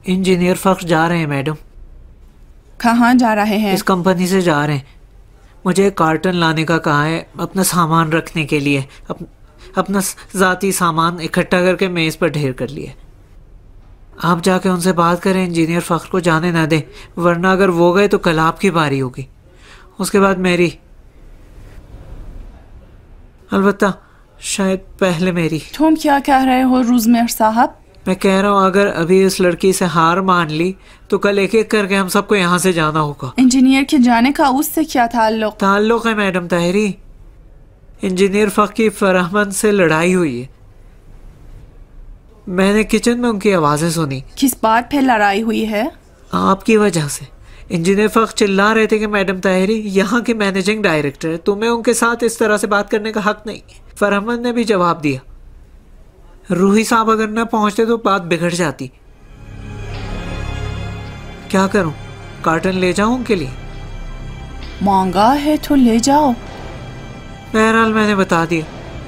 Engineer फख्र जा रहे हैं मैडम। कहाँ जा रहे हैं? इस कंपनी से जा रहे हैं। मुझे एक कार्टन लाने का कहा है अपना सामान रखने के लिए। अपना ज़ाती सामान इकट्ठा करके मेज़ पर ढेर कर लिया। आप जाके उनसे बात करें, इंजीनियर फख्र को जाने ना दें, वरना अगर वो गए तो कल आपकी बारी होगी, उसके बाद मेरी, अलबत्ता शायद पहले मेरी। तुम क्या कह रहे हो रुज़मेर साहब? मैं कह रहा हूँ अगर अभी इस लड़की से हार मान ली तो कल एक एक करके हम सबको यहाँ से जाना होगा। इंजीनियर के जाने का उससे क्या ताल्लुक है मैडम ताहिरी। इंजीनियर फख्र की फरहमन से लड़ाई हुई है। मैंने किचन में उनकी आवाजें सुनी। किस बात पे लड़ाई हुई है? आपकी वजह से। इंजीनियर फख्र चिल्ला रहे थे कि मैडम ताहिरी यहाँ के मैनेजिंग डायरेक्टर है, तुम्हें उनके साथ इस तरह से बात करने का हक नहीं। फरहमन ने भी जवाब दिया, रूही साहब अगर न पहुंचते तो बात बिगड़ जाती। क्या करूं, कार्टन ले जाऊं उनके लिए? मांगा है तो ले जाओ। बहरहाल मैंने बता दिया।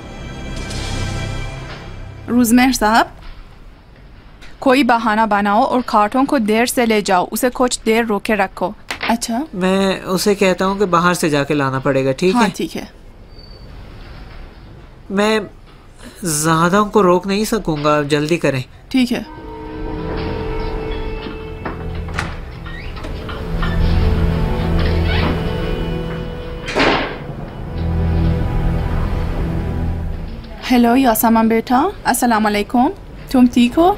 रुज़मेर साहब, कोई बहाना बनाओ और कार्टन को देर से ले जाओ, उसे कुछ देर रोके रखो। अच्छा, मैं उसे कहता हूँ कि बाहर से जाके लाना पड़ेगा। ठीक है? हाँ ठीक है। मैं ज़्यादा उनको रोक नहीं सकूंगा, जल्दी करें। ठीक है। हेलो यासमान बेटा, अस्सलाम वालेकुम। तुम ठीक हो?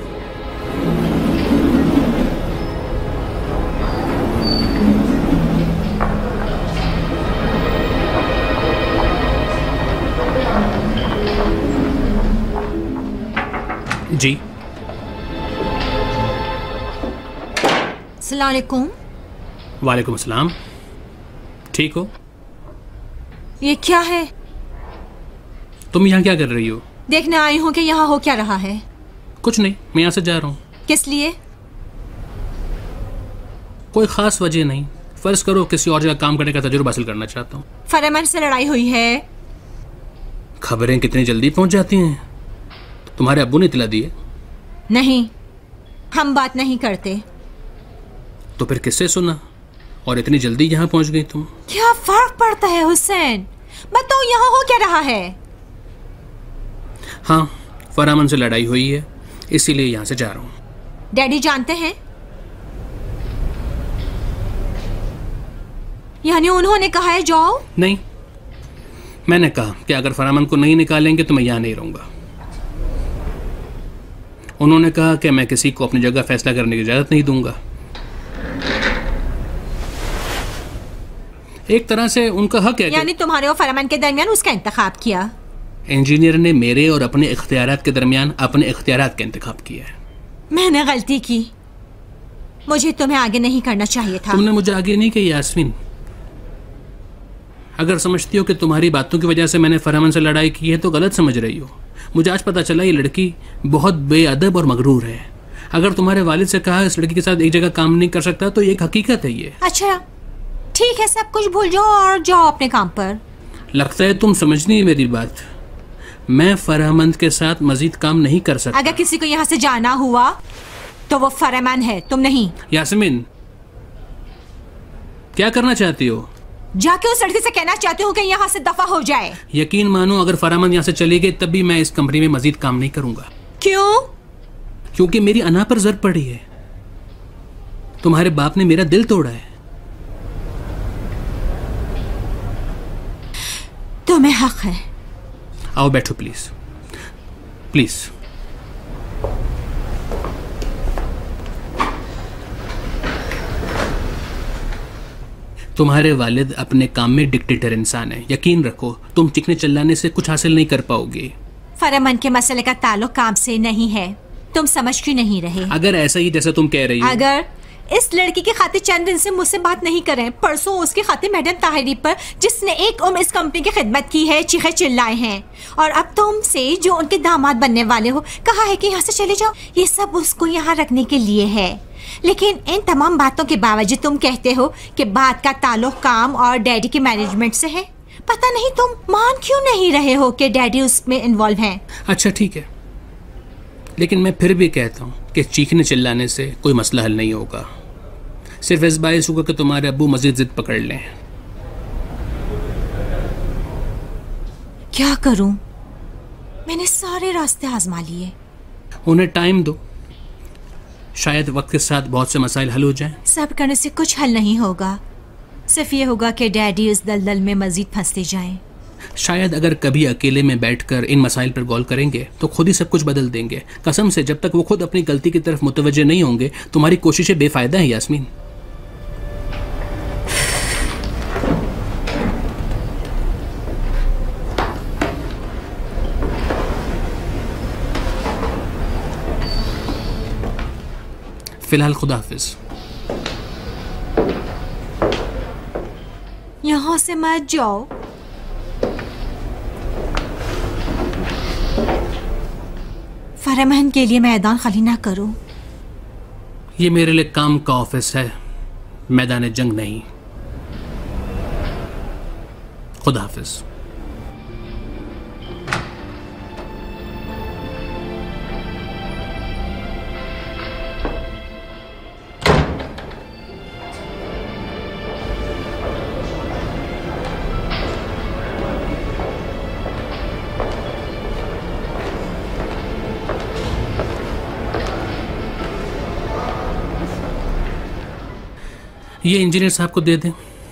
जी। अस्सलाम वालेकुम। वालेकुम अस्सलाम। ठीक हो? ये क्या है? तुम यहाँ क्या कर रही हो? देखने आई हूँ कि यहाँ हो क्या रहा है। कुछ नहीं, मैं यहाँ से जा रहा हूँ। किस लिए? कोई खास वजह नहीं। फर्ज करो किसी और जगह काम करने का तजुर्बा हासिल करना चाहता हूँ। फरमान से लड़ाई हुई है। खबरें कितनी जल्दी पहुँच जाती हैं। तुम्हारे अब्बू ने इतला दी है? नहीं, हम बात नहीं करते। तो फिर किससे सुना और इतनी जल्दी यहाँ पहुँच गई तुम? क्या फर्क पड़ता है हुसैन? बताओ यहाँ हो क्या रहा है? हाँ, फरमान से लड़ाई हुई है, इसीलिए यहाँ से जा रहा हूँ। डैडी जानते हैं? यानी उन्होंने कहा है जाओ? नहीं, मैंने कहा कि अगर फरमान को नहीं निकालेंगे तो मैं यहाँ नहीं रहूंगा। उन्होंने कहा कि मैं किसी को अपनी जगह फैसला करने की इजाजत नहीं दूंगा। एक तरह से उनका हक है। यानी तुम्हारे और फरमान के दरमियान उसका इंतखाब किया? इंजीनियर ने मेरे और अपने इख्तियारात के दरमियान अपने इख्तियारात का इंतखाब किया है। मैंने गलती की, मुझे तुम्हें आगे नहीं करना चाहिए था। तुमने मुझे आगे नहीं कही यास्मीन। अगर समझती हो कि तुम्हारी बातों की वजह से मैंने फरमान से लड़ाई की है तो गलत समझ रही हो। मुझे आज पता चला ये लड़की बहुत बेअदब और मगरूर है। अगर तुम्हारे वालिद से कहा इस लड़की के साथ एक जगह काम नहीं कर सकता तो ये एक हकीकत है। ये अच्छा ठीक है, सब कुछ भूल जाओ और जाओ अपने काम पर। लगता है तुम समझ नहीं मेरी बात। मैं फरहमान के साथ मजीद काम नहीं कर सकता। अगर किसी को यहाँ से जाना हुआ तो वो फरमान है, तुम नहीं। यास्मीन, क्या करना चाहती हो? जाके उस लड़की से कहना चाहती हूँ कि यहाँ से दफा हो जाए। यकीन मानो अगर फरमान यहाँ से चली गई तब भी मैं इस कंपनी में मजीद काम नहीं करूंगा। क्यों? क्योंकि मेरी अना पर जर पड़ी है। तुम्हारे बाप ने मेरा दिल तोड़ा है। तुम्हें हक है। आओ बैठो प्लीज प्लीज। तुम्हारे वालिद अपने काम में डिक्टेटर इंसान है। यकीन रखो तुम चिकने चिल्लाने से कुछ हासिल नहीं कर पाओगे। फरमान के मसले का ताल्लुक काम से नहीं है, तुम समझ क्यों नहीं रहे? अगर ऐसा ही जैसा तुम कह रही हो। अगर इस लड़की की खातिर चंद दिन से मुझसे बात नहीं करें, परसों उसकी खातिर मैडम ताहिरी पर जिसने एक उम्र इस कंपनी की खिदमत की है चीखे चिल्लाए हैं, और अब तुमसे जो उनके दामाद बनने वाले हो कहा है कि यहाँ से चले जाओ। ये सब उसको यहाँ रखने के लिए है। लेकिन इन तमाम बातों के बावजूद तुम कहते हो कि बात का ताल्लुक काम और डैडी के मैनेजमेंट से है। पता नहीं तुम मान क्यों नहीं रहे हो कि डैडी उसमें इन्वॉल्व हैं। अच्छा ठीक है, लेकिन मैं फिर भी कहता हूँ कि चीखने चिल्लाने से कोई मसला हल नहीं होगा। सिर्फ इस बायस होगा कि तुम्हारे अब्बू मजीद जिद पकड़ लें। क्या करूं? मैंने सारे रास्ते आजमा लिए। उन्हें टाइम दो, शायद वक्त के साथ बहुत से मसाइल हल हो जाएं। सब करने से कुछ हल नहीं होगा, सिर्फ ये होगा कि डैडी इस दलदल में मजीद फंसते जाएं। शायद अगर कभी अकेले में बैठकर इन मसाइल पर गौर करेंगे तो खुद ही सब कुछ बदल देंगे। कसम से, जब तक वो खुद अपनी गलती की तरफ मुतवज्जे नहीं होंगे तुम्हारी कोशिशें बेफायदा हैं यास्मीन। फिलहाल खुदा हाफिज। यहाँ से मत जाओ। फरमान के लिए मैदान खाली ना करो। ये मेरे लिए काम का ऑफिस है, मैदान जंग नहीं। खुदा हाफिज। ये इंजीनियर साहब को दे दें।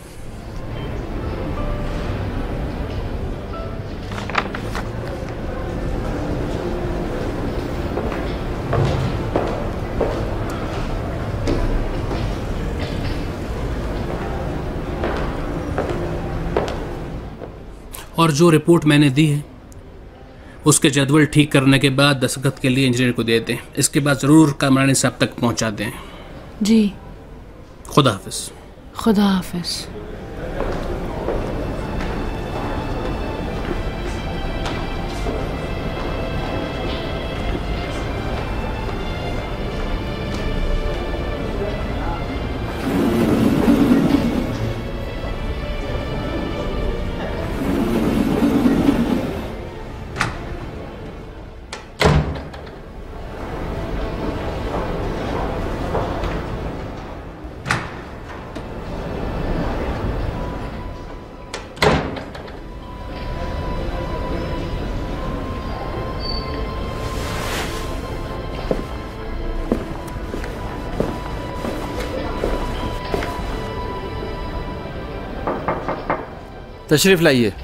और जो रिपोर्ट मैंने दी है उसके जदवल ठीक करने के बाद दस्तखत के लिए इंजीनियर को दे दें। इसके बाद ज़रूर कामरानी साहब तक पहुंचा दें। जी। खुदा हाफिज। खुदा हाफिज। तशरीफ लाइए।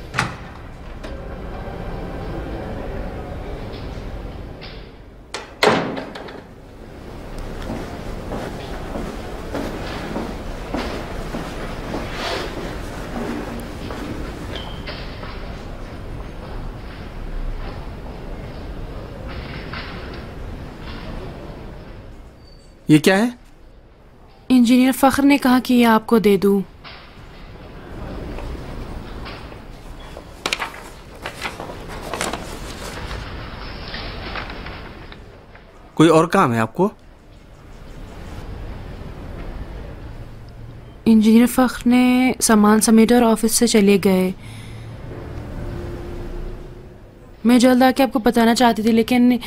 ये क्या है? इंजीनियर फख्र ने कहा कि ये आपको दे दूं। कोई और काम है आपको? इंजीनियर फख्र ने सामान समेटा और ऑफिस से चले गए। मैं जल्द आके आपको बताना चाहती थी, लेकिन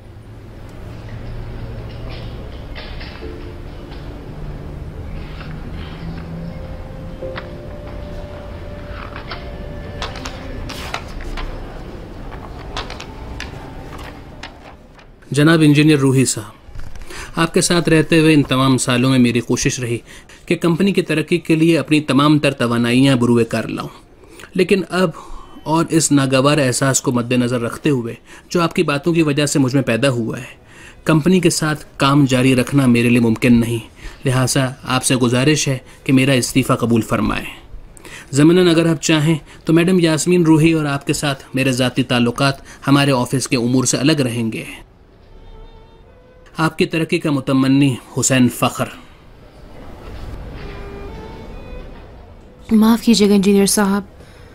जनाब इंजीनियर रूही साहब, आपके साथ रहते हुए इन तमाम सालों में मेरी कोशिश रही कि कंपनी की तरक्की के लिए अपनी तमाम तर तवानाइयाँ बुरुए कर लाऊं। लेकिन अब और इस नागवार एहसास को मद्देनज़र रखते हुए जो आपकी बातों की वजह से मुझ में पैदा हुआ है, कंपनी के साथ काम जारी रखना मेरे लिए मुमकिन नहीं। लिहाजा आपसे गुजारिश है कि मेरा इस्तीफ़ा कबूल फरमाएं। ज़मीनन अगर आप चाहें तो मैडम यास्मीन रूही और आपके साथ मेरे ज़ाती ताल्लुकात हमारे ऑफिस के उमूर से अलग रहेंगे। आपकी तरक्की का मुतमन्नी हुसैन फ़ख्र। माफ़ कीजिएगा इंजीनियर साहब,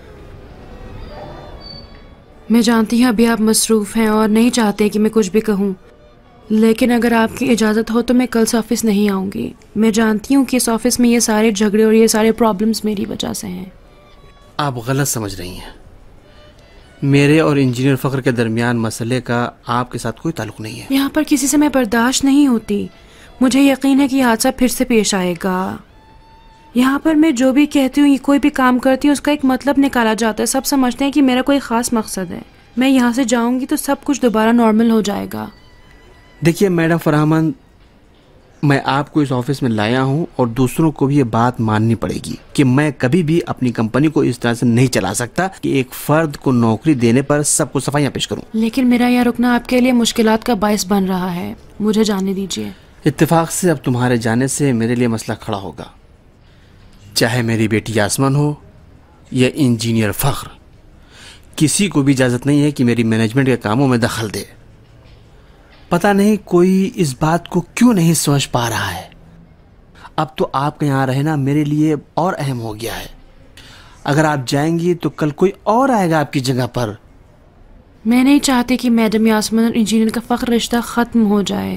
मैं जानती हूँ अभी आप मसरूफ़ हैं और नहीं चाहते कि मैं कुछ भी कहूँ, लेकिन अगर आपकी इजाज़त हो तो मैं कल से ऑफिस नहीं आऊँगी। मैं जानती हूँ कि इस ऑफिस में ये सारे झगड़े और ये सारे प्रॉब्लम्स मेरी वजह से हैं। आप गलत समझ रही हैं। मेरे और इंजीनियर फ़ख्र के दरमियान मसले का आपके साथ कोई ताल्लुक नहीं है। यहाँ पर किसी से मैं बर्दाश्त नहीं होती। मुझे यकीन है कि ये हादसा फिर से पेश आएगा। यहाँ पर मैं जो भी कहती हूँ, कोई भी काम करती हूँ, उसका एक मतलब निकाला जाता है। सब समझते हैं कि मेरा कोई ख़ास मकसद है। मैं यहाँ से जाऊँगी तो सब कुछ दोबारा नॉर्मल हो जाएगा। देखिए मैडम फरहामन, मैं आपको इस ऑफिस में लाया हूँ और दूसरों को भी ये बात माननी पड़ेगी कि मैं कभी भी अपनी कंपनी को इस तरह से नहीं चला सकता कि एक फर्द को नौकरी देने पर सबको सफाइयाँ पेश करूँ। लेकिन मेरा यहाँ रुकना आपके लिए मुश्किलात का बायस बन रहा है। मुझे जाने दीजिए। इत्तेफाक से अब तुम्हारे जाने से मेरे लिए मसला खड़ा होगा, चाहे मेरी बेटी यास्मन हो या इंजीनियर फ़ख्र। किसी को भी इजाज़त नहीं है कि मेरी मैनेजमेंट के कामों में दखल दे। पता नहीं कोई इस बात को क्यों नहीं समझ पा रहा है। अब तो आपके यहाँ रहना मेरे लिए और अहम हो गया है। अगर आप जाएंगी तो कल कोई और आएगा आपकी जगह पर। मैं नहीं चाहती कि मैडम यास्मन और इंजीनियर का फ़ख्र रिश्ता ख़त्म हो जाए।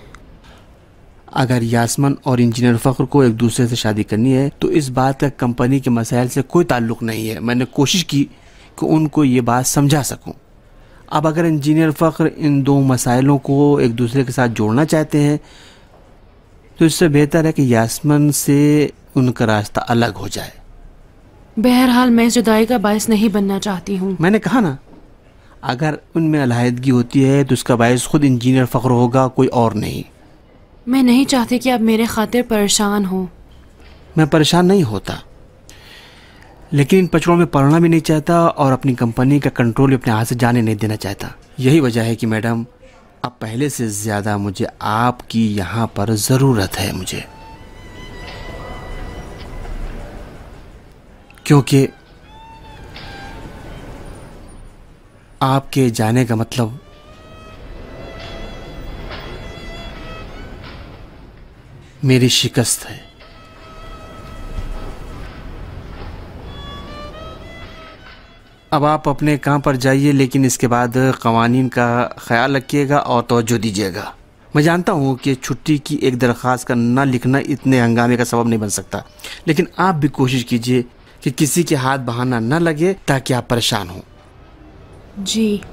अगर यास्मन और इंजीनियर फ़ख्र को एक दूसरे से शादी करनी है तो इस बात का कंपनी के मसाइल से कोई ताल्लुक़ नहीं है। मैंने कोशिश की कि उनको ये बात समझा सकूं। अब अगर इंजीनियर फ़ख्र इन दो मसाइलों को एक दूसरे के साथ जोड़ना चाहते हैं तो इससे बेहतर है कि यास्मन से उनका रास्ता अलग हो जाए। बहरहाल मैं इस जुदाई का बायस नहीं बनना चाहती हूँ। मैंने कहा ना, अगर उनमें अलहदगी होती है तो उसका बायस खुद इंजीनियर फ़ख्र होगा, कोई और नहीं। मैं नहीं चाहती कि आप मेरे खातिर परेशान हो। मैं परेशान नहीं होता, लेकिन इन पचड़ों में पड़ना भी नहीं चाहता और अपनी कंपनी का कंट्रोल अपने हाथ से जाने नहीं देना चाहता। यही वजह है कि मैडम अब पहले से ज़्यादा मुझे आपकी यहाँ पर ज़रूरत है मुझे, क्योंकि आपके जाने का मतलब मेरी शिकस्त है। अब आप अपने काम पर जाइए, लेकिन इसके बाद क़वानीन का ख्याल रखिएगा और तवज्जो दीजिएगा। मैं जानता हूँ कि छुट्टी की एक दरख्वास्त का ना लिखना इतने हंगामे का सबब नहीं बन सकता, लेकिन आप भी कोशिश कीजिए कि किसी के हाथ बहाना न लगे ताकि आप परेशान हों। जी।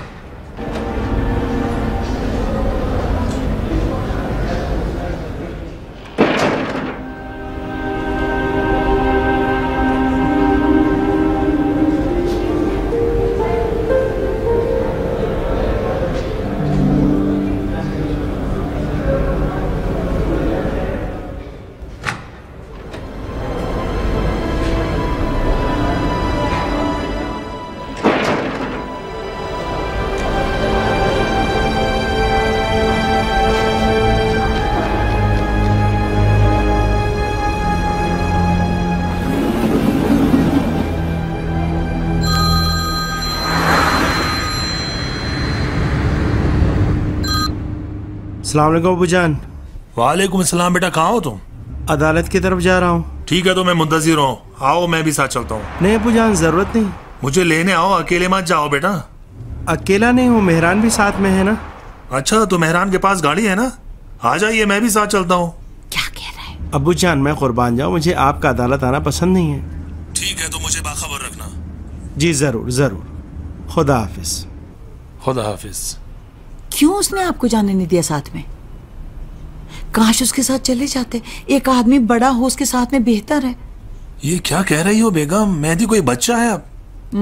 अस्सलाम वालेकुम अबूजान। वालेकुम अस्सलाम। बेटा कहाँ हो तुम? अदालत की तरफ जा रहा हूँ। ठीक है तो मैं मुंतज़िर हूँ, आओ मैं भी साथ चलता हूँ। नहीं अबूजान, ज़रूरत नहीं। मुझे लेने आओ, अकेले मत जाओ बेटा। अकेला नहीं हूँ, मेहरान भी साथ में है ना। अच्छा तो मेहरान के पास गाड़ी है ना, आ जाइए मैं भी साथ चलता हूँ। क्या कह रहा है? अबूजान मैं कुर्बान जाऊँ, मुझे आपका अदालत आना पसंद नहीं है। ठीक है तो मुझे बाखबर रखना। जी ज़रूर ज़रूर। खुदा हाफिज। खुदा हाफिज। क्यों उसने आपको जाने नहीं दिया साथ में? काश उसके साथ चले जाते। एक आदमी बड़ा हो उसके साथ में बेहतर है। ये क्या कह रही हो बेगम? मेहदी कोई बच्चा है अब?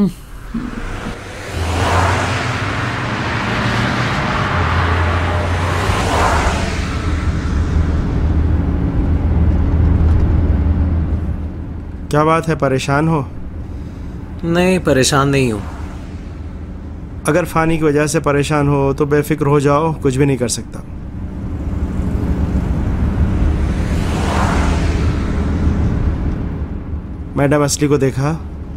क्या बात है, परेशान हो? नहीं, परेशान नहीं हूँ। अगर फ़ानी की वजह से परेशान हो तो बेफिक्र हो जाओ, कुछ भी नहीं कर सकता। मैडम असली को देखा?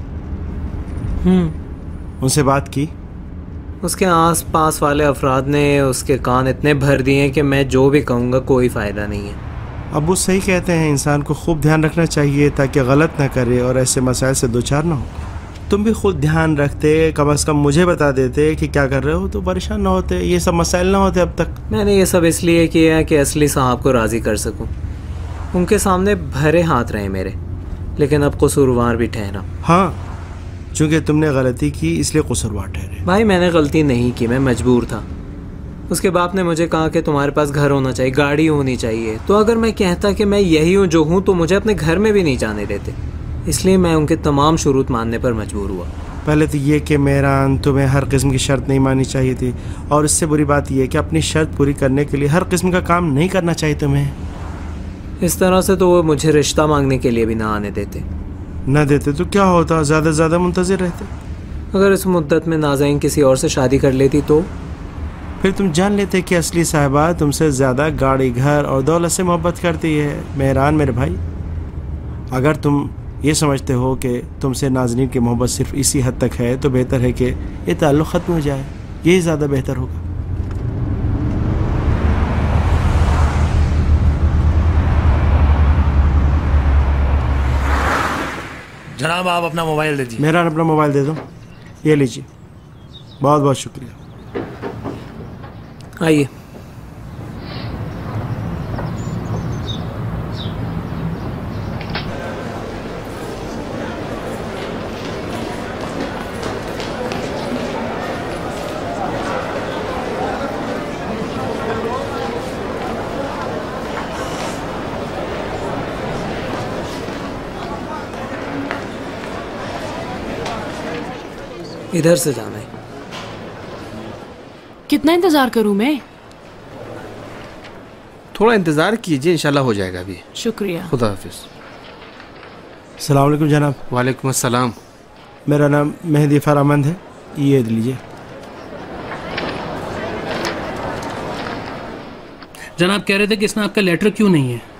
उनसे बात की? उसके आस पास वाले अफराद ने उसके कान इतने भर दिए कि मैं जो भी कहूँगा कोई फ़ायदा नहीं है। अब वो सही कहते हैं, इंसान को खूब ध्यान रखना चाहिए ताकि गलत ना करे और ऐसे मसाइल से दो चार ना हो। तुम भी खुद ध्यान रखते, कम से कम मुझे बता देते कि क्या कर रहे हो तो परेशान ना होते, ये सब मसाइल ना होते अब तक। मैंने ये सब इसलिए किया है कि असली साहब को राज़ी कर सकूं। उनके सामने भरे हाथ रहे मेरे, लेकिन अब कसूरवार भी ठहरा। हाँ, चूंकि तुमने गलती की इसलिए कसूरवार ठहरे। भाई मैंने गलती नहीं की, मैं मजबूर था। उसके बाप ने मुझे कहा कि तुम्हारे पास घर होना चाहिए, गाड़ी होनी चाहिए। तो अगर मैं कहता कि मैं यही हूँ जो हूँ तो मुझे अपने घर में भी नहीं जाने देते। इसलिए मैं उनके तमाम शुरूत मानने पर मजबूर हुआ। पहले तो ये कि मेहरान तुम्हें हर किस्म की शर्त नहीं माननी चाहिए थी, और इससे बुरी बात यह है कि अपनी शर्त पूरी करने के लिए हर किस्म का काम नहीं करना चाहिए तुम्हें। इस तरह से तो वो मुझे रिश्ता मांगने के लिए भी ना आने देते। न देते तो क्या होता, ज़्यादा से ज़्यादा मुंतज़िर रहते। अगर इस मुद्दत में नाज़रीन किसी और से शादी कर लेती तो फिर तुम जान लेते कि असली साहिबा तुमसे ज़्यादा गाड़ी, घर और दौलत से मोहब्बत करती है। मेहरान मेरे भाई, अगर तुम ये समझते हो कि तुमसे नाज़रीन की मोहब्बत सिर्फ इसी हद तक है तो बेहतर है कि ये ताल्लुक़ ख़त्म हो जाए। यही ज़्यादा बेहतर होगा। जनाब आप अपना मोबाइल दीजिए। मेहरान अपना मोबाइल दे दो। ये लीजिए, बहुत बहुत शुक्रिया। आइए। इधर से जाना है। कितना इंतजार करूं मैं? थोड़ा इंतज़ार कीजिए, इंशाल्लाह हो जाएगा अभी। शुक्रिया। खुदा हाफिज़। अस्सलाम वालेकुम जनाब। वालेकुम अस्सलाम। मेरा नाम मेहदी फरामंद है। ये लीजिए। जनाब कह रहे थे कि इसमें आपका लेटर क्यों नहीं है?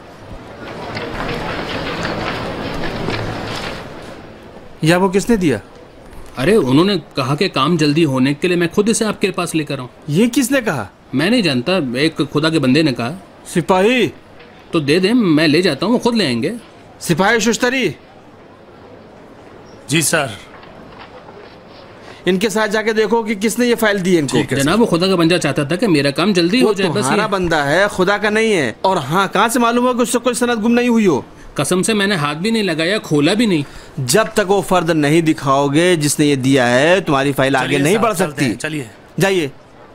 या वो किसने दिया? अरे उन्होंने कहा कि काम जल्दी होने के लिए मैं खुद इसे आपके पास लेकर आऊं। ये किसने कहा? मैं नहीं जानता, एक खुदा के बंदे ने कहा। सिपाही तो दे दें, मैं ले जाता हूँ, वो खुद ले आएंगे। सिपाही शुश्तरी, जी सर। इनके साथ जाके देखो कि किसने ये फाइल दी इनको। जनाब वो खुदा का बंदा चाहता था कि मेरा काम जल्दी हो जाए, बस तुम्हारा बंदा है, खुदा का नहीं है। और हाँ, कहाँ से मालूम हो कि उससे कोई सनद गुम नहीं हुई हो? कसम से मैंने हाथ भी नहीं लगाया, खोला भी नहीं। जब तक वो फर्द नहीं दिखाओगे जिसने ये दिया है, तुम्हारी फाइल आगे नहीं बढ़ सकती। चलिए जाइए।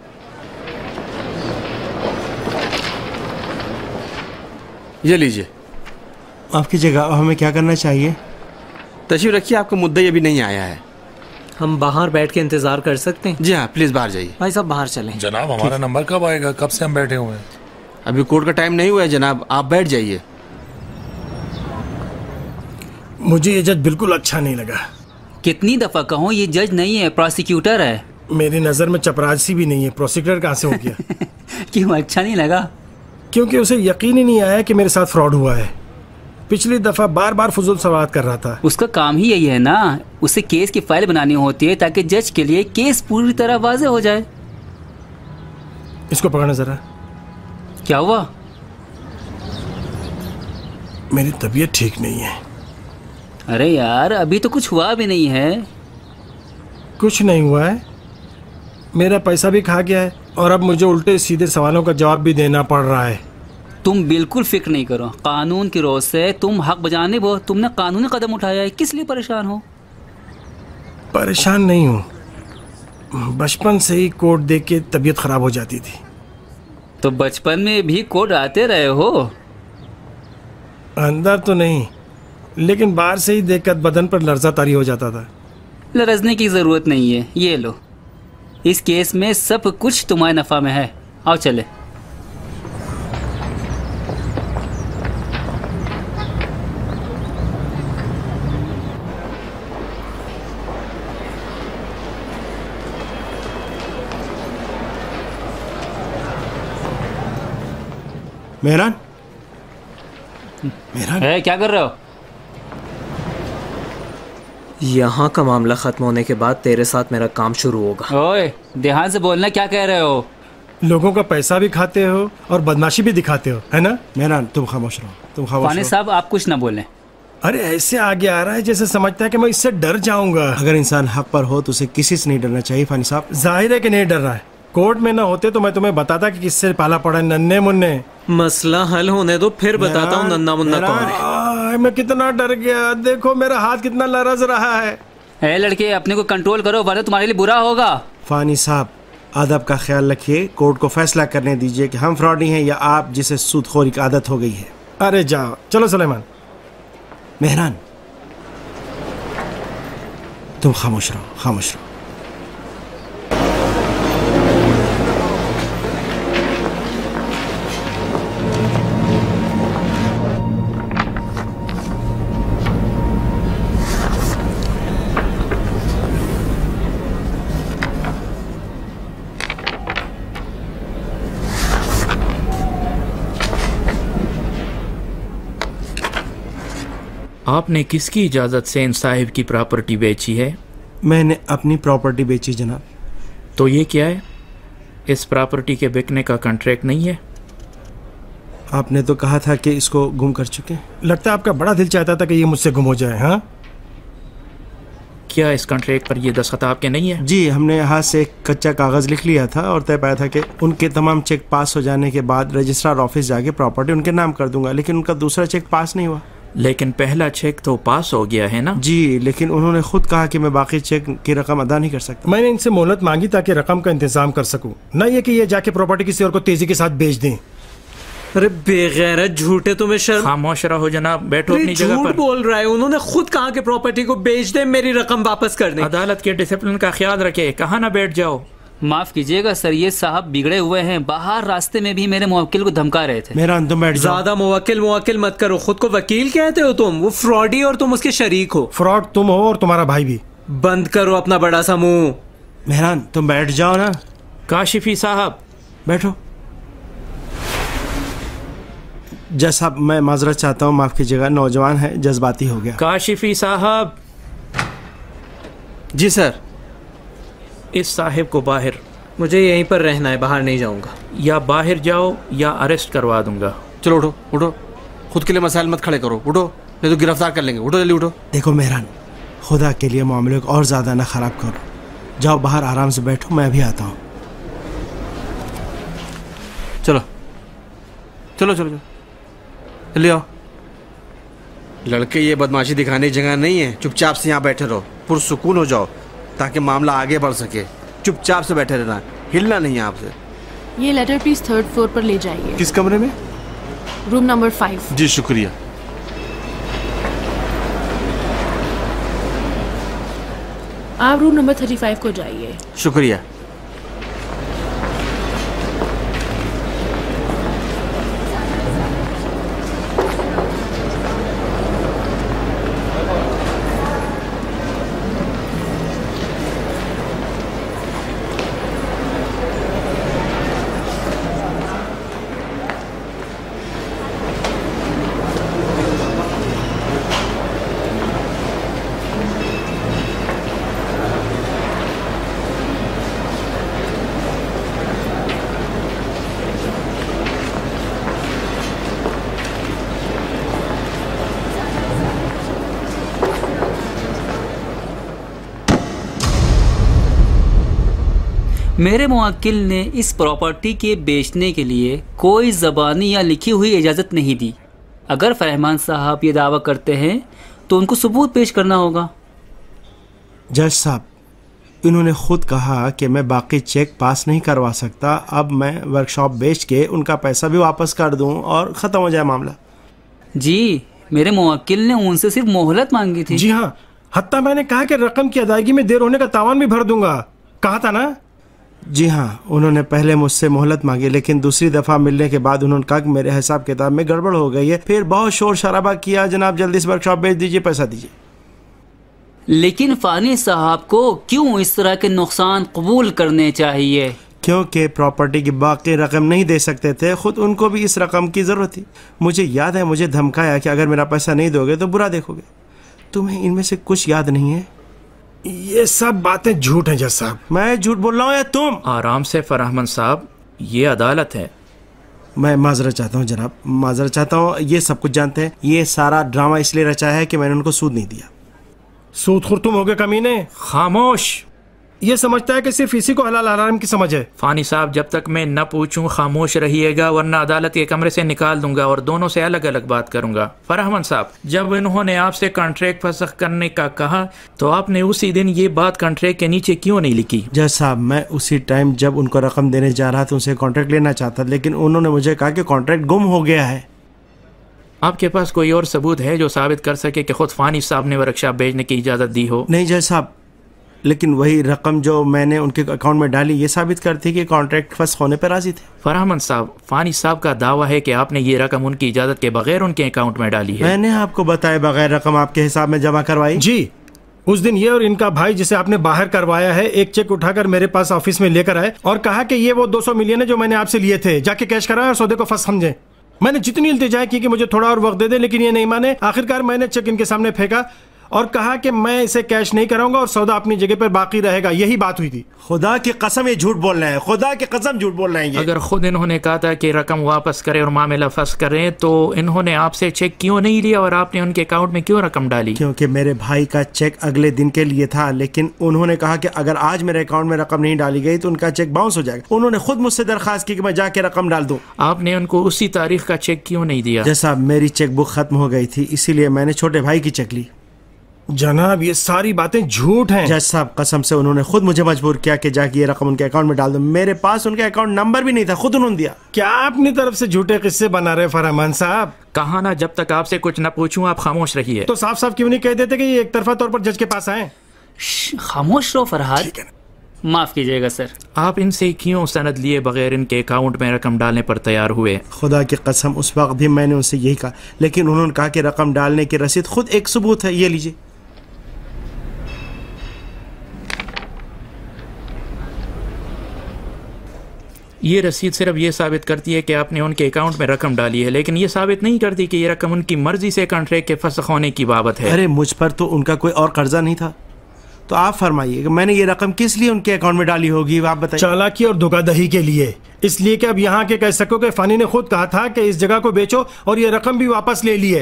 ये लीजिए। आपकी जगह हमें क्या करना चाहिए? तशरीफ रखिए, आपका मुद्दा अभी नहीं आया है। हम बाहर बैठ के इंतजार कर सकते हैं? जी हाँ, प्लीज बाहर जाइए। भाई साहब बाहर चलें। जनाब हमारा नंबर कब आएगा? कब से हम बैठे हुए हैं? अभी कोर्ट का टाइम नहीं हुआ है जनाब, आप बैठ जाइए। मुझे ये जज बिल्कुल अच्छा नहीं लगा। कितनी दफा कहूँ, ये जज नहीं है, प्रोसिक्यूटर है। मेरी नज़र में चपरासी भी नहीं है, प्रोसिक्यूटर कहाँ से हो गया? क्यों अच्छा नहीं लगा? क्योंकि उसे यकीन ही नहीं आया कि मेरे साथ फ्रॉड हुआ है। पिछली दफा बार बार फजूल सवाल कर रहा था। उसका काम ही यही है ना, उसे केस की फाइल बनानी होती है ताकि जज के लिए केस पूरी तरह वाज़ेह हो जाए। इसको पकड़ना जरा। क्या हुआ? मेरी तबीयत ठीक नहीं है। अरे यार अभी तो कुछ हुआ भी नहीं है। कुछ नहीं हुआ है, मेरा पैसा भी खा गया है और अब मुझे उल्टे सीधे सवालों का जवाब भी देना पड़ रहा है। तुम बिल्कुल फिक्र नहीं करो, कानून की रोज से तुम हक बजाने वो तुमने कानूनी कदम उठाया है, किस लिए परेशान हो? परेशान नहीं हूँ, बचपन से ही कोर्ट देख के तबीयत खराब हो जाती थी। तो बचपन में भी कोर्ट आते रहे हो? अंदर तो नहीं, लेकिन बाहर से ही देखकर बदन पर लर्जा तारी हो जाता था। लरजने की जरूरत नहीं है, ये लो, इस केस में सब कुछ तुम्हारे नफा में है। आओ चले। मेहरान, मेहरान, क्या कर रहे हो? यहाँ का मामला खत्म होने के बाद तेरे साथ मेरा काम शुरू होगा। ओए ध्यान से बोलना, क्या कह रहे हो? लोगों का पैसा भी खाते हो और बदमाशी भी दिखाते हो, है ना? मेहरान तुम खामोश रहो, तुम खामोश फानी रहो। साहब आप कुछ ना बोलें। अरे ऐसे आगे आ रहा है जैसे समझता है कि मैं इससे डर जाऊंगा। अगर इंसान हक पर हो तो उसे किसी से नहीं डरना चाहिए। फानी साहब जाहिर है कि नहीं डर रहा है। कोर्ट में ना होते तो मैं तुम्हें बताता कि किससे पाला पड़ा है। नन्हे मुन्ने, मसला हल होने दो फिर बताता हूँ नन्ना मुन्ना कौन है। मैं कितना डर गया, देखो मेरा हाथ कितना लरज रहा है। ए लड़के, अपने को कंट्रोल करो वरना तुम्हारे लिए बुरा होगा। फानी साहब, अदब का ख्याल रखिए। कोर्ट को फैसला करने दीजिए कि हम फ्रॉडी हैं या आप जिसे सूदखोरी की आदत हो गई है। अरे जाओ, चलो सुलेमान। मेहरान, तुम खामोश रहो, खामोश रहो। आपने किसकी इजाज़त से इन साहिब की प्रॉपर्टी बेची है? मैंने अपनी प्रॉपर्टी बेची जनाब। तो ये क्या है? इस प्रॉपर्टी के बिकने का कॉन्ट्रैक्ट नहीं है? आपने तो कहा था कि इसको गुम कर चुके। लगता है आपका बड़ा दिल चाहता था कि ये मुझसे गुम हो जाए। हाँ, क्या इस कॉन्ट्रैक्ट पर ये दस्तखत आपके नहीं है? जी, हमने हाथ से एक कच्चा कागज़ लिख लिया था और तय पाया था कि उनके तमाम चेक पास हो जाने के बाद रजिस्ट्रार ऑफिस जाके प्रॉपर्टी उनके नाम कर दूंगा, लेकिन उनका दूसरा चेक पास नहीं हुआ। लेकिन पहला चेक तो पास हो गया है ना? जी, लेकिन उन्होंने खुद कहा कि मैं बाकी चेक की रकम अदा नहीं कर सकता। मैंने इनसे मोहलत मांगी ताकि रकम का इंतजाम कर सकूं, न ये कि ये जाके प्रॉपर्टी किसी और को तेजी के साथ बेच दें। अरे बेगैरत झूठे, तुम्हें शर्म? खामोश रहो जनाब, बैठो अपनी जगह पर। झूठ बोल रहा है, उन्होंने खुद कहा कि प्रॉपर्टी को बेच दे, मेरी रकम वापस कर दे। अदालत के डिसिप्लिन का ख्याल रखे, कहा ना बैठ जाओ। माफ कीजिएगा सर, ये साहब बिगड़े हुए हैं। बाहर रास्ते में भी मेरे मुवक्किल को धमका रहे थे। मेरा तुम बैठ जाओ। ज्यादा मुवक्किल मत करो, खुद को वकील कहते हो तुम। वो फ्रॉडी और तुम उसके शरीक हो। फ्रॉड तुम हो और तुम्हारा भाई भी। बंद करो अपना बड़ा सा मुंह। मेहरान, तुम बैठ जाओ ना। काशिफी साहब, बैठो। जज साहब, मैं माजरत चाहता हूँ, माफ कीजिएगा, नौजवान है, जज्बाती हो गया। काशिफी साहब। जी सर। इस साहिब को बाहर। मुझे यहीं पर रहना है, बाहर नहीं जाऊंगा। या बाहर जाओ या अरेस्ट करवा दूंगा। चलो उठो उठो, खुद के लिए मसाइल मत खड़े करो, उठो नहीं तो गिरफ्तार कर लेंगे। उठो जल्दी उठो। देखो मेहरान, खुदा के लिए मामले को और ज़्यादा ना ख़राब करो। जाओ बाहर आराम से बैठो, मैं भी आता हूँ। चलो चलो चलो चलो जल्दी आओ। लड़के, ये बदमाशी दिखाने की जगह नहीं है। चुपचाप से यहाँ बैठे रहो, पुरसुकून हो जाओ ताकि मामला आगे बढ़ सके। चुपचाप से बैठे रहना, हिलना नहीं है आपसे। ये लेटर प्लीज 3rd फ्लोर पर ले जाइए। किस कमरे में? Room number 5। जी शुक्रिया। आप रूम नंबर 35 को जाइए। शुक्रिया। मेरे मुवक्किल ने इस प्रॉपर्टी के बेचने के लिए कोई ज़बानी या लिखी हुई इजाज़त नहीं दी। अगर फरहमान साहब ये दावा करते हैं तो उनको सबूत पेश करना होगा। जज साहब, इन्होंने खुद कहा कि मैं बाकी चेक पास नहीं करवा सकता। अब मैं वर्कशॉप बेच के उनका पैसा भी वापस कर दूं और ख़त्म हो जाए मामला। जी, मेरे मुवक्किल ने उनसे सिर्फ मोहलत मांगी थी। जी हाँ, हत्ता मैंने कहा कि रकम की अदायगी में देर होने का तावान भी भर दूंगा, कहा था ना? जी हाँ, उन्होंने पहले मुझसे मोहलत मांगी, लेकिन दूसरी दफ़ा मिलने के बाद उन्होंने कहा कि मेरे हिसाब किताब में गड़बड़ हो गई है। फिर बहुत शोर शराबा किया, जनाब जल्दी से वर्कशॉप बेच दीजिए, पैसा दीजिए। लेकिन फानी साहब को क्यों इस तरह के नुकसान कबूल करने चाहिए? क्योंकि प्रॉपर्टी की बाकी रकम नहीं दे सकते थे, खुद उनको भी इस रकम की ज़रूरत थी। मुझे याद है, मुझे धमकाया कि अगर मेरा पैसा नहीं दोगे तो बुरा देखोगे। तुम्हें इनमें से कुछ याद नहीं है? ये सब बातें झूठ हैं जज साहब। मैं झूठ बोल रहा हूँ या तुम? आराम से फरहमान साहब, ये अदालत है। मैं माजरत चाहता हूँ जनाब, माजरत चाहता हूँ। ये सब कुछ जानते हैं, ये सारा ड्रामा इसलिए रचा है कि मैंने उनको सूद नहीं दिया। सूदखोर तुम हो गए कमीने। खामोश। ये समझता है कि सिर्फ इसी को हलाल हराम की समझ है। फानी साहब, जब तक मैं न पूछूं खामोश रहिएगा, वरना अदालत के कमरे से निकाल दूंगा और दोनों से अलग अलग बात करूंगा। फरहमान साहब, जब इन्होंने आपसे कॉन्ट्रैक्ट फसख करने का कहा तो आपने उसी दिन ये बात कॉन्ट्रैक्ट के नीचे क्यों नहीं लिखी? जज साहब, मैं उसी टाइम जब उनको रकम देने जा रहा था उनसे कॉन्ट्रैक्ट लेना चाहता, लेकिन उन्होंने मुझे कहा कि कॉन्ट्रैक्ट गुम हो गया है। आपके पास कोई और सबूत है जो साबित कर सके कि खुद फानी साहब ने वर्कशॉप भेजने की इजाज़त दी हो? नहीं जज साहब, लेकिन वही रकम जो मैंने उनके अकाउंट में डाली ये साबित करती कि कॉन्ट्रैक्ट फंस होने पर राजी थे। फरहमान साहब, फानी साहब का दावा है कि आपने ये रकम उनकी इजाज़त के बगैर उनके अकाउंट में डाली है। मैंने आपको बताया बगैर रकम आपके हिसाब में जमा करवाई। जी, उस दिन ये और इनका भाई जिसे आपने बाहर करवाया है एक चेक उठाकर मेरे पास ऑफिस में लेकर आए और कहा कि ये वो 200 मिलियन है जो मैंने आपसे लिए थे, जाके कैश कराएं और सौदे को फंस समझें। मैंने जितनी इल्तिजा की कि मुझे थोड़ा और वक्त दे दे, लेकिन ये नहीं माने। आखिरकार मैंने चेक इनके सामने फेंका और कहा कि मैं इसे कैश नहीं कराऊंगा और सौदा अपनी जगह पर बाकी रहेगा। यही बात हुई थी। खुदा की कसम ये झूठ बोल रहे हैं, खुदा की कसम झूठ बोल रहे हैं। अगर खुद इन्होंने कहा था कि रकम वापस करें और मामला फंस करें तो इन्होंने आपसे चेक क्यों नहीं लिया और आपने उनके अकाउंट में क्यों रकम डाली? क्योंकि मेरे भाई का चेक अगले दिन के लिए था, लेकिन उन्होंने कहा कि अगर आज मेरे अकाउंट में रकम नहीं डाली गई तो उनका चेक बाउंस हो जाएगा। उन्होंने खुद मुझसे दरखास्त की कि मैं जाके रकम डाल दूं। आपने उनको उसी तारीख का चेक क्यों नहीं दिया? जैसा मेरी चेक बुक खत्म हो गई थी, इसीलिए मैंने छोटे भाई की चेक ली। जनाब, ये सारी बातें झूठ हैं। जज साहब, कसम से उन्होंने खुद मुझे मजबूर किया कि जाके ये रकम उनके अकाउंट में डाल दो। मेरे पास उनके अकाउंट नंबर भी नहीं था, खुद उन्होंने दिया। क्या अपनी तरफ से झूठे किस्से बना रहे फरमान साहब? कहा ना, जब तक आपसे कुछ न पूछूं आप खामोश रहिए। तो साफ साफ क्यों नहीं कह देते कि ये एक तरफा तौर पर जज के पास आए? खामोश रहो फरहाद। माफ कीजिएगा सर। आप इनसे क्यों सनद लिए बगैर इनके अकाउंट में रकम डालने पर तैयार हुए? खुदा की कसम उस वक्त भी मैंने उनसे यही कहा, लेकिन उन्होंने कहा कि रकम डालने की रसीद खुद एक सबूत है, ये लीजिए। ये रसीद सिर्फ ये साबित करती है कि आपने उनके अकाउंट में रकम डाली है, लेकिन ये साबित नहीं करती कि ये रकम उनकी मर्जी से कॉन्ट्रैक्ट के फसख होने की बाबत है। अरे मुझ पर तो उनका कोई और कर्जा नहीं था, तो आप फरमाइए कि मैंने ये रकम किस लिए उनके अकाउंट में डाली होगी? आप बताइए। चालाकी और धोखाधड़ी के लिए, इसलिए कि अब यहाँ के कह सको कि फानी ने खुद कहा था कि इस जगह को बेचो और ये रकम भी वापस ले लिए।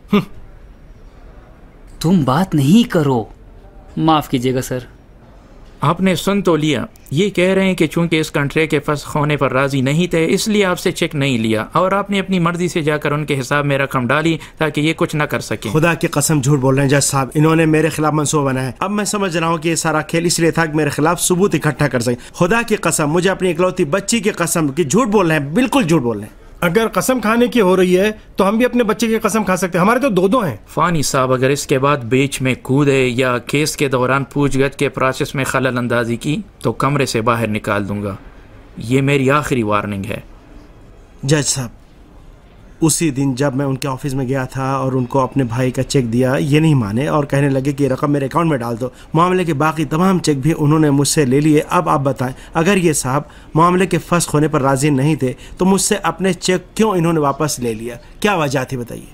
तुम बात नहीं करो। माफ कीजिएगा सर। आपने सुन तो लिया। ये कह रहे हैं कि चूंकि इस कॉन्ट्रैक्ट के फसख होने पर राजी नहीं थे इसलिए आपसे चेक नहीं लिया और आपने अपनी मर्जी से जाकर उनके हिसाब में रकम डाली ताकि ये कुछ न कर सके। खुदा की कसम झूठ बोल रहे हैं जज साहब, इन्होंने मेरे खिलाफ मंसूबा बनाया। अब मैं समझ रहा हूँ कि ये सारा खेल इसलिए था कि मेरे खिलाफ सबूत इकट्ठा कर सके। खुदा की कसम, मुझे अपनी इकलौती बच्ची की कसम कि झूठ बोल रहे हैं, बिल्कुल झूठ बोल रहे हैं। अगर कसम खाने की हो रही है तो हम भी अपने बच्चे की कसम खा सकते हैं, हमारे तो दो हैं। फानी साहब, अगर इसके बाद बीच में कूदे या केस के दौरान पूछगछ के प्रोसेस में खलल अंदाजी की तो कमरे से बाहर निकाल दूंगा। ये मेरी आखिरी वार्निंग है। जज साहब, उसी दिन जब मैं उनके ऑफिस में गया था और उनको अपने भाई का चेक दिया, ये नहीं माने और कहने लगे कि रकम मेरे अकाउंट में डाल दो। मामले के बाकी तमाम चेक भी उन्होंने मुझसे ले लिए। अब आप बताएं, अगर ये साहब मामले के फस्ख होने पर राजी नहीं थे तो मुझसे अपने चेक क्यों इन्होंने वापस ले लिया? क्या वजह थी बताइए।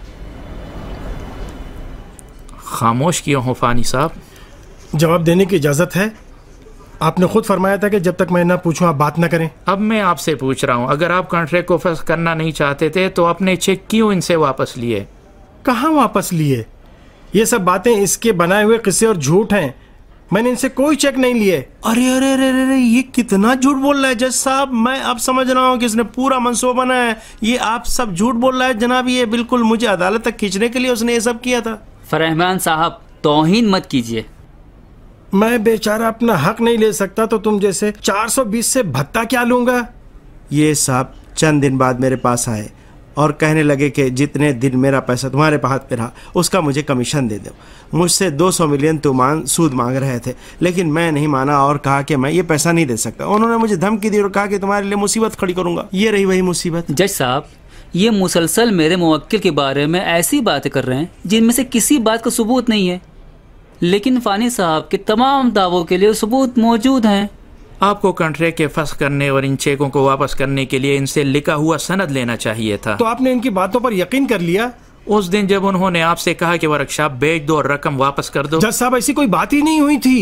खामोश क्यों हो फानी साहब? जवाब देने की इजाजत है? आपने खुद फरमाया था कि जब तक मैं ना पूछूं आप बात ना करें। अब मैं आपसे पूछ रहा हूँ, अगर आप कॉन्ट्रैक्ट को फस्ख करना नहीं चाहते थे तो अपने चेक क्यों इनसे वापस लिए? कहाँ वापस लिए? ये सब बातें इसके बनाए हुए किस्से और झूठ हैं। मैंने इनसे कोई चेक नहीं लिए। अरे अरे अरे अरे, ये कितना झूठ बोल रहा है जज साहब। मैं अब समझ रहा हूँ कि इसने पूरा मंसूबा बनाया है। ये आप सब झूठ बोल रहा है जनाब। ये बिल्कुल मुझे अदालत तक खींचने के लिए उसने ये सब किया था। फरहमान साहब, तौहीन मत कीजिए। मैं बेचारा अपना हक नहीं ले सकता तो तुम जैसे 420 से भत्ता क्या लूंगा? ये साहब चंद दिन बाद मेरे पास आए और कहने लगे कि जितने दिन मेरा पैसा तुम्हारे हाथ पे रहा उसका मुझे कमीशन दे दो। मुझसे 200 मिलियन तुमान सूद मांग रहे थे, लेकिन मैं नहीं माना और कहा कि मैं ये पैसा नहीं दे सकता। उन्होंने मुझे धमकी दी और कहा कि तुम्हारे लिए मुसीबत खड़ी करूंगा। ये रही वही मुसीबत। जज साहब, ये मुसलसल मेरे मुवक्किल के बारे में ऐसी बातें कर रहे हैं जिनमें से किसी बात का सबूत नहीं है, लेकिन फानी साहब के तमाम दावों के लिए सबूत मौजूद हैं। आपको कॉन्ट्रैक्ट के फस्ख करने और इन चेकों को वापस करने के लिए इनसे लिखा हुआ सनद लेना चाहिए था। तो आपने इनकी बातों पर यकीन कर लिया? उस दिन जब उन्होंने आपसे कहा कि वर्कशॉप बेच दो और रकम वापस कर दो। जज साहब, ऐसी कोई बात ही नहीं हुई थी।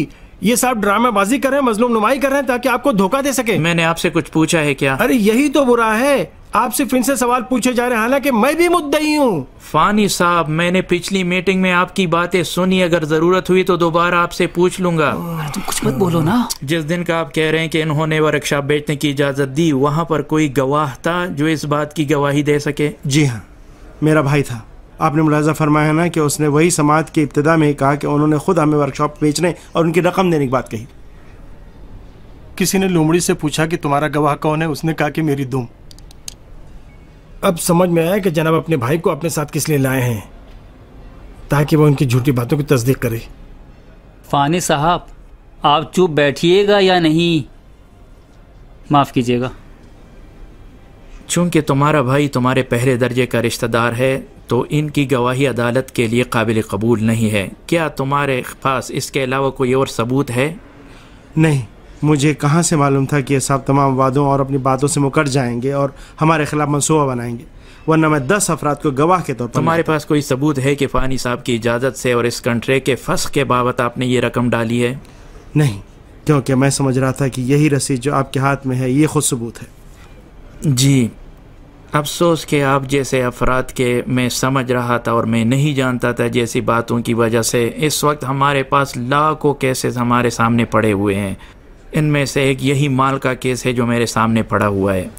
ये सब ड्रामेबाजी कर रहे हैं, मजलूम नुमाई कर रहे हैं ताकि आपको धोखा दे सके। मैंने आपसे कुछ पूछा है क्या? अरे यही तो बुरा है, आप सिर्फ इनसे सवाल पूछे जा रहे हैं, हालांकि मैं भी मुद्दई हूँ। फानी साहब, मैंने पिछली मीटिंग में आपकी बातें सुनी, अगर जरूरत हुई तो दोबारा आपसे पूछ लूंगा। तुम कुछ मत बोलो ना। जिस दिन का आप कह रहे हैं कि इन्होंने वर्कशॉप बेचने की इजाजत दी, वहाँ पर कोई गवाह था जो इस बात की गवाही दे सके? जी हाँ, मेरा भाई था। आपने मुलाजा फरमाया ना कि उसने वही समात की इब्तिदा में ही कहा कि उन्होंने खुद हमें वर्कशॉप बेचने और उनकी रकम देने की बात कही। किसी ने लोमड़ी से पूछा कि तुम्हारा गवाह कौन है, उसने कहा कि मेरी दुम। अब समझ में आया कि जनाब अपने भाई को अपने साथ किस लिए लाए हैं, ताकि वो उनकी झूठी बातों की तस्दीक करे। फानी साहब, आप चुप बैठिएगा या नहीं? माफ़ कीजिएगा। चूंकि तुम्हारा भाई तुम्हारे पहले दर्जे का रिश्तेदार है तो इनकी गवाही अदालत के लिए काबिल कबूल नहीं है। क्या तुम्हारे पास इसके अलावा कोई और सबूत है? नहीं, मुझे कहाँ से मालूम था कि ये सब तमाम वादों और अपनी बातों से मुकर जाएंगे और हमारे खिलाफ मंसूबा बनाएंगे, वरना मैं 10 अफराद को गवाह के तौर पर। तुम्हारे पास कोई सबूत है कि फानी साहब की इजाज़त से और इस कंट्रैक्ट के फस्ख के बाबत आपने ये रकम डाली है? नहीं, क्योंकि मैं समझ रहा था कि यही रसीद जो आपके हाथ में है ये खुद सबूत है। जी, अफसोस कि आप जैसे अफराद के मैं समझ रहा था और मैं नहीं जानता था जैसी बातों की वजह से इस वक्त हमारे पास लाखों केसेस हमारे सामने पड़े हुए हैं। इनमें से एक यही माल का केस है जो मेरे सामने पड़ा हुआ है।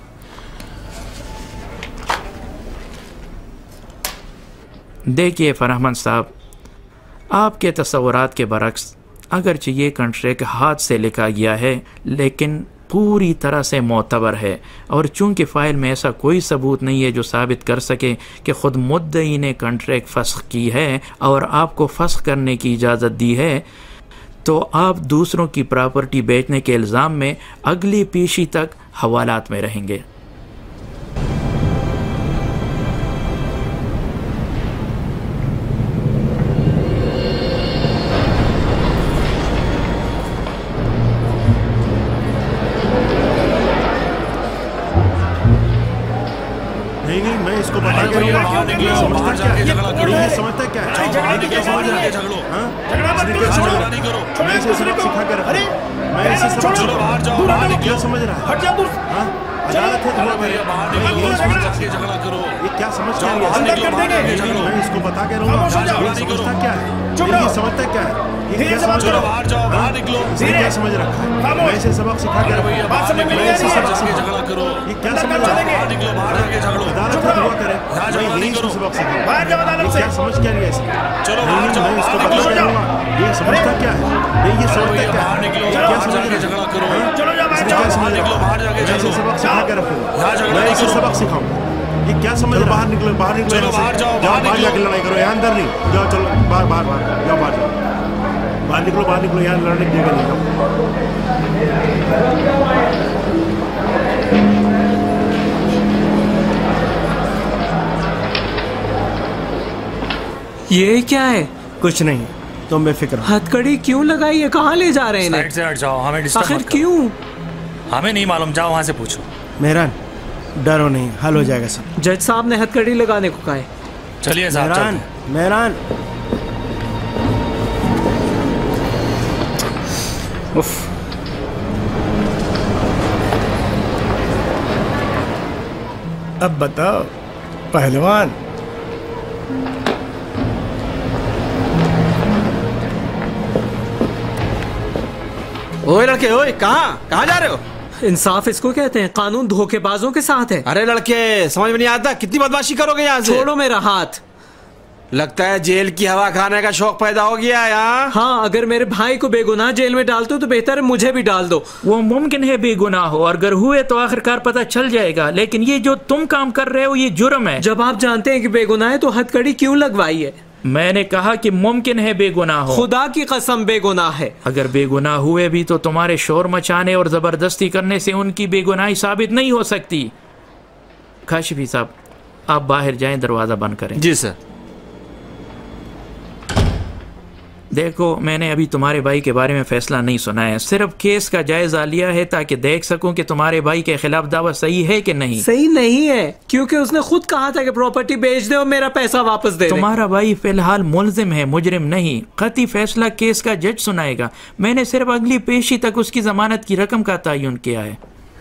देखिए फरहमन साहब, आपके तस्वुरात के बरक्स अगरचे ये कॉन्ट्रैक्ट हाथ से लिखा गया है लेकिन पूरी तरह से मोतबर है, और चूंकि फ़ाइल में ऐसा कोई सबूत नहीं है जो साबित कर सके कि ख़ुद मुद्दई ने कॉन्ट्रैक्ट फस्ख की है और आपको फस्ख करने की इजाज़त दी है, तो आप दूसरों की प्रॉपर्टी बेचने के इल्ज़ाम में अगली पीशी तक हवालात में रहेंगे। नहीं, मैं इसको बता के समझता क्या है? मैं इसे सबक सिखा कर रखा हूं। मैं इसे सबक क्या समझ रहा है? अदालत है, ये क्या समझता है? मैं इसको बता के रहूंगा। समझता क्या है? ये समझता क्या है? ये क्या समझ रहा है? क्या समझ रखा है? मैं इसे सबक सिखा कर रखा हूं। मैं इसे सबक सिखा करो। ये क्या समझ रहा है? अदालत है, दुआ करे। मैं यही इसको सबक सिखाऊंगा। ये क्या समझ क्या रही है इसे? मैं इसको बता के रहूंगा। ये समझता क्या है? ये समझता क्या है? क्या समझ रहा है? क्या समझ रहा है? मैं इसे सबक सिखा कर रखूंगा। मैं इसे सबक सिखाऊंगा। ये क्या समझ रहा है? बाहर निकलो, बाहर निकलो, बाहर जाओ, बाहर जाके लड़ाई करो, यहाँ अंदर नहीं जाओ। चलो बाहर बाहर बाहर जाओ, बाहर जाओ, बाहर निकलो, बाहर निकलो, यहाँ लड़ने की जगह नहीं जाओ। ये क्या है? कुछ नहीं, तुम बेफिक्र हो। हथकड़ी क्यों लगाई है? कहाँ ले जा रहे हैं? साइड से हट जाओ, हमें डिस्टर्ब आखिर मत करो। क्यों? हमें नहीं मालूम, जाओ वहाँ से पूछो। मेहरान, डरो नहीं, हल हो जाएगा सब। जज साहब ने हथकड़ी लगाने को कहा है। चलिए साहब, मेहरान, मेहरान। उफ, अब बताओ पहलवान, ओए लड़के, ओए कहाँ जा रहे हो? इंसाफ इसको कहते हैं, कानून धोखेबाजों के साथ है। अरे लड़के, समझ में नहीं आता, कितनी बदमाशी करोगे यहाँ से? छोड़ो मेरा हाथ। लगता है जेल की हवा खाने का शौक पैदा हो गया है यहाँ। हाँ, अगर मेरे भाई को बेगुनाह जेल में डालते हो तो बेहतर है मुझे भी डाल दो। वो मुमकिन है बेगुनाह हो, और अगर हुए तो आखिरकार पता चल जाएगा, लेकिन ये जो तुम काम कर रहे हो ये जुर्म है। जब आप जानते हैं कि बेगुनाह है तो हथकड़ी क्यों लगवाई है? मैंने कहा कि मुमकिन है बेगुनाह हो। खुदा की कसम बेगुनाह है। अगर बेगुनाह हुए भी तो तुम्हारे शोर मचाने और जबरदस्ती करने से उनकी बेगुनाही साबित नहीं हो सकती। काशिफी साहब, आप बाहर जाएं, दरवाजा बंद करें। जी सर। देखो, मैंने अभी तुम्हारे भाई के बारे में फैसला नहीं सुना है, सिर्फ केस का जायजा लिया है ताकि देख सकूं कि तुम्हारे भाई के खिलाफ दावा सही है कि नहीं। सही नहीं है, क्योंकि उसने खुद कहा था कि प्रॉपर्टी बेच दे और मेरा पैसा वापस दे दे। तुम्हारा भाई फिलहाल मुलजिम है, मुजरिम नहीं। कतई फैसला केस का जज सुनाएगा। मैंने सिर्फ अगली पेशी तक उसकी जमानत की रकम का तयन किया है।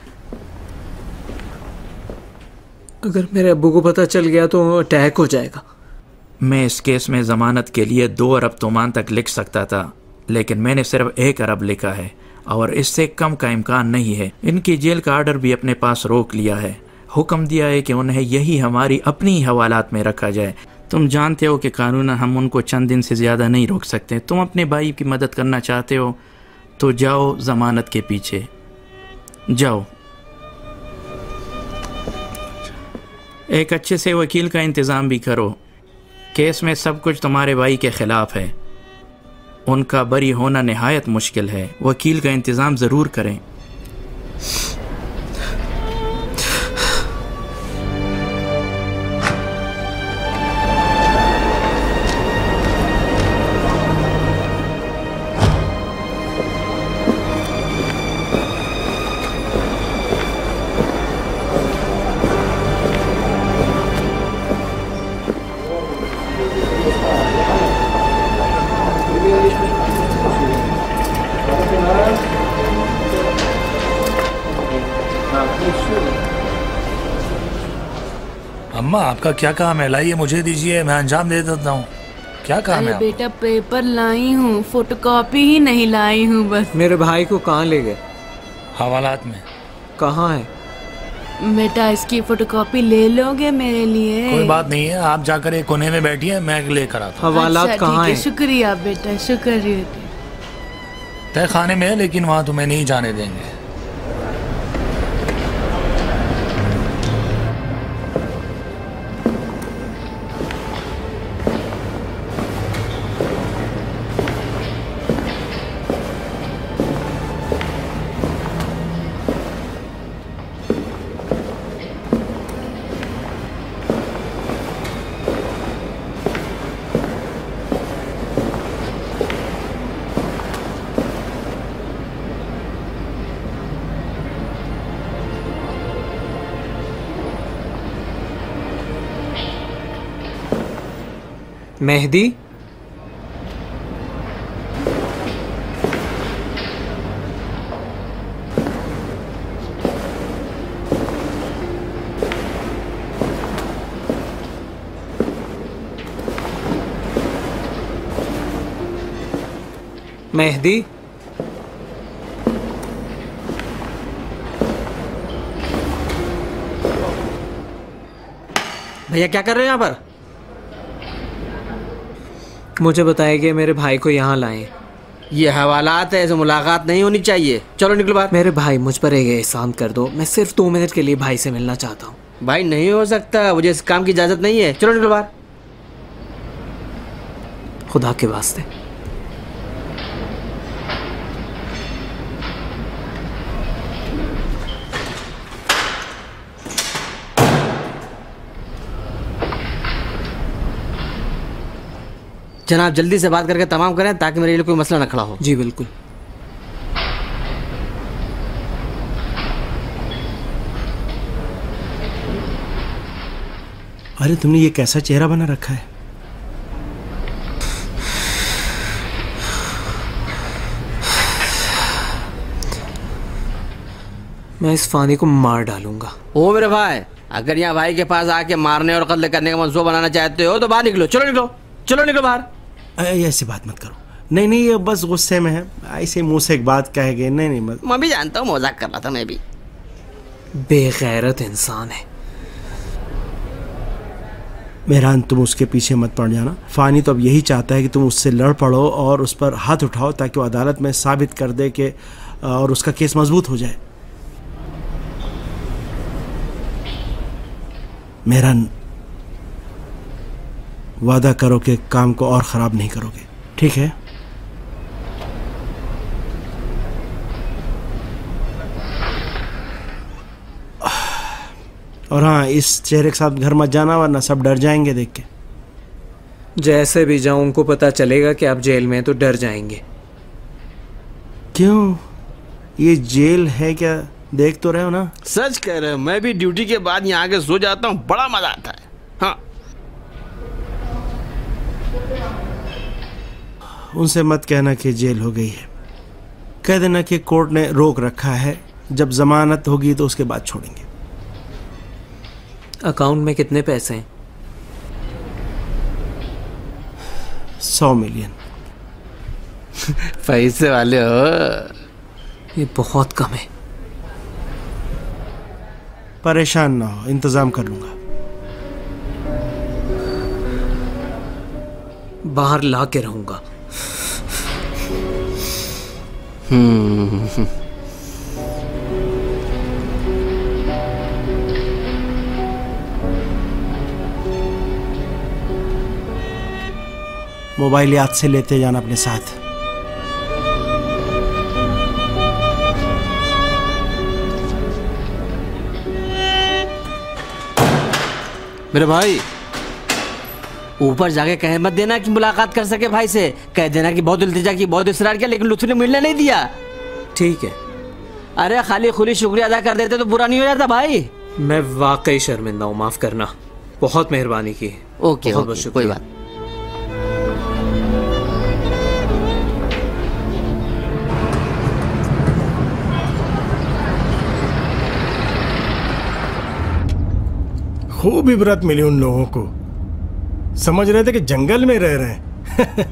अगर मेरे अब्बू को पता चल गया तो अटैक हो जाएगा। मैं इस केस में जमानत के लिए 2 अरब तोमान तक लिख सकता था, लेकिन मैंने सिर्फ 1 अरब लिखा है और इससे कम का इम्कान नहीं है। इनकी जेल का आर्डर भी अपने पास रोक लिया है। हुक्म दिया है कि उन्हें यही हमारी अपनी हवालात में रखा जाए। तुम जानते हो कि कानून हम उनको चंद दिन से ज़्यादा नहीं रोक सकते। तुम अपने भाई की मदद करना चाहते हो तो जाओ जमानत के पीछे जाओ। एक अच्छे से वकील का इंतज़ाम भी करो। केस में सब कुछ तुम्हारे भाई के खिलाफ है। उनका बरी होना निहायत मुश्किल है। वकील का इंतज़ाम ज़रूर करें। अम्मा, आपका क्या काम है? लाइए, मुझे दीजिए, मैं अंजाम दे देता हूँ। क्या काम है? बेटा पेपर लाई हूँ, फोटोकॉपी ही नहीं लाई हूँ बस। मेरे भाई को कहाँ ले गए? हवालात में। कहाँ है? बेटा इसकी फोटोकॉपी ले लोगे मेरे लिए? कोई बात नहीं है, आप जाकर एक कोने में बैठिए, मैं लेकर आता हूँ। हवालात कहाँ है? शुक्रिया बेटा, शुक्रिया। तय खाने में है, लेकिन वहाँ तुम्हें नहीं जाने देंगे। मेहदी, मेहदी, भैया क्या कर रहे हो यहाँ पर? मुझे बताया कि मेरे भाई को यहाँ लाएं। ये हवालात है, ऐसे मुलाकात नहीं होनी चाहिए। चलो निकलो बाहर। मेरे भाई, मुझ पर एक एहसान कर दो। मैं सिर्फ 2 मिनट के लिए भाई से मिलना चाहता हूँ। भाई नहीं हो सकता, मुझे इस काम की इजाजत नहीं है। चलो निकलो बाहर। खुदा के वास्ते। जनाब जल्दी से बात करके तमाम करें ताकि मेरे लिए कोई मसला न खड़ा हो। जी बिल्कुल। अरे तुमने ये कैसा चेहरा बना रखा है? मैं इस फानी को मार डालूंगा। ओ मेरे भाई, अगर यहाँ भाई के पास आके मारने और कत्ल करने का मंसूबा बनाना चाहते हो तो बाहर निकलो। चलो निकलो, चलो निकलो बाहर। ऐसी बात मत करो। नहीं नहीं, ये बस गुस्से में है, ऐसे मुंह से एक बात कह गए। नहीं नहीं मत। मैं भी जानता हूँ, मजाक कर रहा था मैं भी। बेगैरत इंसान है। मेहरान, तुम उसके पीछे मत पड़ जाना। फानी तो अब यही चाहता है कि तुम उससे लड़ पड़ो और उस पर हाथ उठाओ ताकि वो अदालत में साबित कर दे कि और उसका केस मजबूत हो जाए। मेहरान, वादा करो कि काम को और ख़राब नहीं करोगे, ठीक है? और हाँ, इस चेहरे के साथ घर मत जाना वरना सब डर जाएंगे देख के। जैसे भी जाऊं उनको पता चलेगा कि आप जेल में हैं तो डर जाएंगे। क्यों? ये जेल है क्या? देख तो रहे हो ना। सच कह रहे हो, मैं भी ड्यूटी के बाद यहाँ आके सो जाता हूँ, बड़ा मजा आता है। हाँ, उनसे मत कहना कि जेल हो गई है, कह देना कि कोर्ट ने रोक रखा है, जब जमानत होगी तो उसके बाद छोड़ेंगे। अकाउंट में कितने पैसे हैं? 100 मिलियन। पैसे वाले हो। ये बहुत कम है। परेशान ना हो, इंतजाम कर लूंगा। बाहर ला के रहूंगा। मोबाइल याद से लेते जाना अपने साथ। मेरे भाई, ऊपर जाके कह मत देना कि मुलाकात कर सके भाई से। कह देना कि बहुत इल्तिजा की, बहुत इसरार किया, लेकिन लुत्फ ने मिलने नहीं दिया। ठीक है। अरे खाली खुली शुक्रिया अदा कर देते तो बुरा नहीं हो जाता भाई। मैं वाकई शर्मिंदा हूँ, माफ करना। बहुत मेहरबानी की। ओके, कोई बात। खूब इबरत मिली उन लोगों को। समझ रहे थे कि जंगल में रह रहे हैं।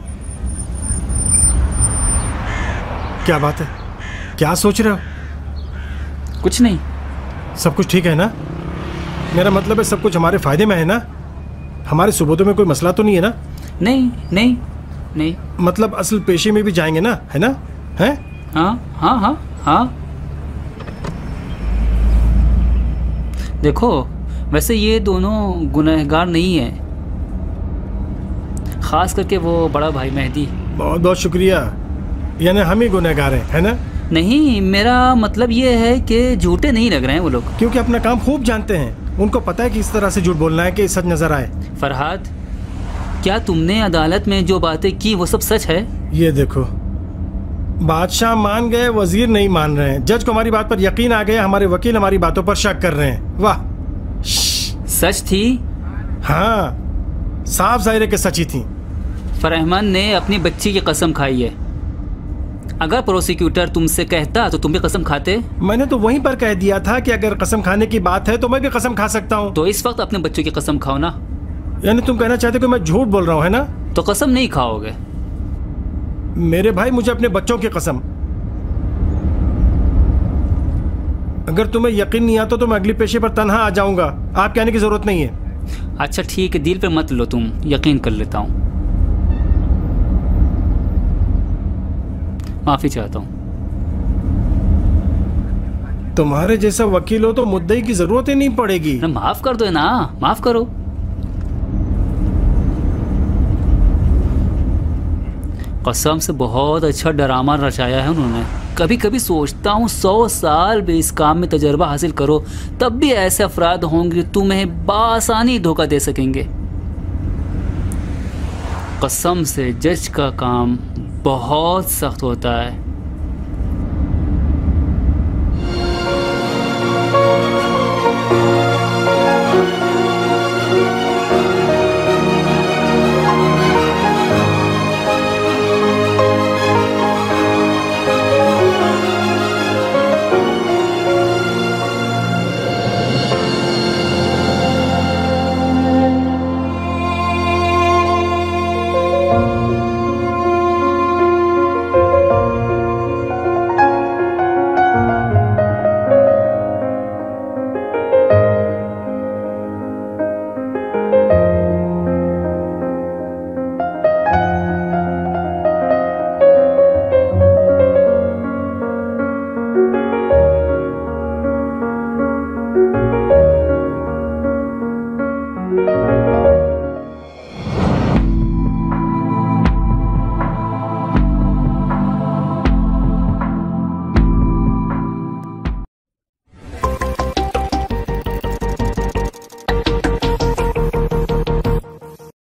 क्या बात है? क्या सोच रहे हो? कुछ नहीं। सब कुछ ठीक है ना? मेरा मतलब है सब कुछ हमारे फायदे में है ना? हमारे सुबोधों में कोई मसला तो नहीं है ना? नहीं नहीं नहीं। मतलब असल पेशे में भी जाएंगे ना, है ना? हैं? हाँ हाँ हाँ हाँ। देखो, वैसे ये दोनों गुनहगार नहीं है, खास करके वो बड़ा भाई मेहदी। बहुत बहुत शुक्रिया। यानी हम ही गुनहगार हैं, है ना? नहीं, मेरा मतलब ये है कि झूठे नहीं लग रहे हैं वो लोग, क्योंकि अपना काम खूब जानते हैं। उनको पता है कि इस तरह से झूठ बोलना है कि सच नजर आए। फरहाद, क्या तुमने अदालत में जो बातें की वो सब सच है? ये देखो, बादशाह मान गए, वजीर नहीं मान रहे हैं। जज को हमारी बात पर यकीन आ गया, हमारे वकील हमारी बातों पर शक कर रहे हैं। वाह, सच थी? हाँ, साफ जाहिर है कि सच्ची थी। फरहमान ने अपनी बच्ची की कसम खाई है। अगर प्रोसिक्यूटर तुमसे कहता तो तुम भी कसम खाते? मैंने तो वहीं पर कह दिया था कि अगर कसम खाने की बात है तो मैं भी कसम खा सकता हूँ। तो इस वक्त अपने बच्चों की कसम खाओ ना। यानी तुम कहना चाहते हो कि मैं झूठ बोल रहा हूँ, है ना? तो कसम नहीं खाओगे? मेरे भाई, मुझे अपने बच्चों की कसम। अगर तुम्हें यकीन नहीं आता तो मैं अगली पेशे पर तन्हा आ जाऊंगा। आप कहने की जरूरत नहीं है। अच्छा ठीक है, दिल पे मत लो तुम, यकीन कर लेता हूँ। माफी चाहता हूँ। तुम्हारे जैसा वकील हो तो मुद्दई की जरूरत ही नहीं पड़ेगी। माफ कर दो ना, माफ करो। कसम से बहुत अच्छा ड्रामा रचाया है उन्होंने। कभी कभी सोचता हूँ 100 साल भी इस काम में तजर्बा हासिल करो, तब भी ऐसे अफराद होंगे तुम्हें बासानी धोखा दे सकेंगे। कसम से जज का काम बहुत सख्त होता है।